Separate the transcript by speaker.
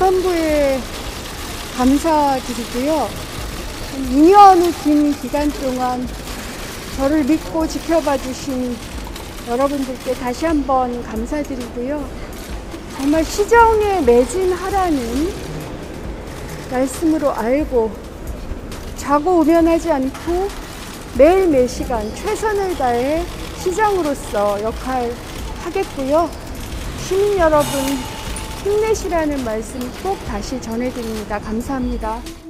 Speaker 1: 재판부에 감사드리고요. 2년 후 긴 기간 동안 저를 믿고 지켜봐 주신 여러분들께 다시 한번 감사드리고요. 정말 시정에 매진하라는 말씀으로 알고 자고 우면하지 않고 매일 매시간 최선을 다해 시장으로서 역할하겠고요. 시민 여러분 힘내시라는 말씀 꼭 다시 전해드립니다. 감사합니다.